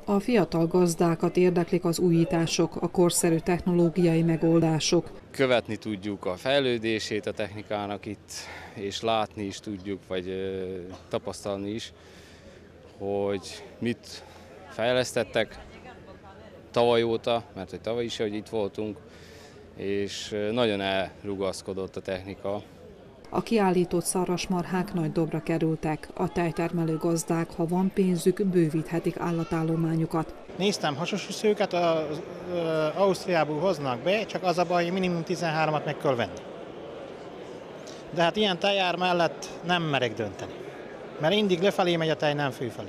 A fiatal gazdákat érdeklik az újítások, a korszerű technológiai megoldások. Követni tudjuk a fejlődését a technikának itt, és látni is tudjuk, vagy tapasztalni is, hogy mit fejlesztettek tavaly óta, mert hogy tavaly is, hogy itt voltunk, és nagyon elrugaszkodott a technika. A kiállított szarvasmarhák nagy dobra kerültek. A tejtermelő gazdák, ha van pénzük, bővíthetik állatállományukat. Néztem, hasonszőket Ausztriából hoznak be, csak az a baj, hogy minimum 13-at meg kell venni. De hát ilyen tejár mellett nem merek dönteni, mert mindig lefelé megy a tej, nem fölfelé.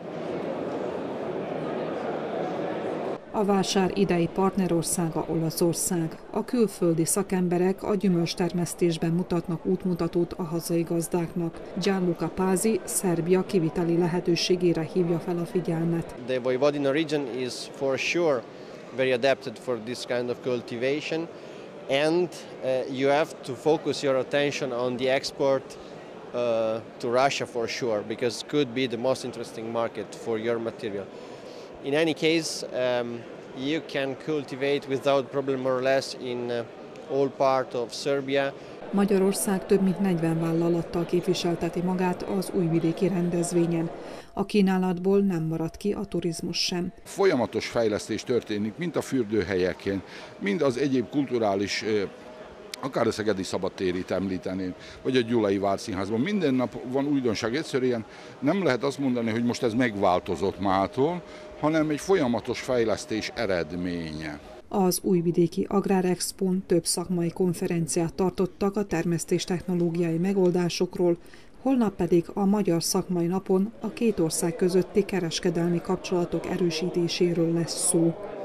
A vásár idei partnerországa Olaszország. A külföldi szakemberek a gyümölcstermesztésben mutatnak útmutatót a hazai gazdáknak. Gianluca Pasi Szerbia kiviteli lehetőségére hívja fel a figyelmet. The Vojvodina region is for sure very adapted for this kind of cultivation, and you have to focus your attention on the export to Russia for sure, because could be the most interesting market for your material. In any case, you can cultivate without problem more or less in all part of Serbia. Magyarország több mint 40 vállalattal képviselteti magát az újvidéki rendezvényen. A kínálatból nem maradt ki a turizmus sem. Folyamatos fejlesztés történik, mind a fürdőhelyeken, mind az egyéb kulturális, akár a Szegedi Szabadtérit említeném, vagy a Gyulai Várszínházban. Minden nap van újdonság, egyszerűen nem lehet azt mondani, hogy most ez megváltozott mától, hanem egy folyamatos fejlesztés eredménye. Az újvidéki Agrárexpón több szakmai konferenciát tartottak a termesztéstechnológiai megoldásokról, holnap pedig a Magyar Szakmai Napon a két ország közötti kereskedelmi kapcsolatok erősítéséről lesz szó.